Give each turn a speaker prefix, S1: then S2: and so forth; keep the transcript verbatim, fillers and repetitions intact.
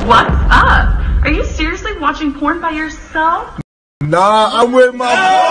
S1: What's up? Are you seriously watching porn by yourself?
S2: Nah, I'm with my